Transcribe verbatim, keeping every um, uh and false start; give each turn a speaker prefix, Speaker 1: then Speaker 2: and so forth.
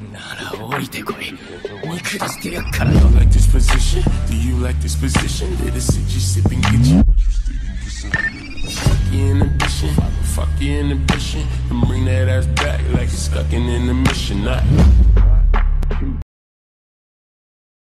Speaker 1: なら降りてこい。肉出してやっから。
Speaker 2: You like this position? Do you like this position? Let us sit you sip and get you. Fuck your inhibition, fuck your inhibition, and bring that ass back like it's stuck in intermission. Not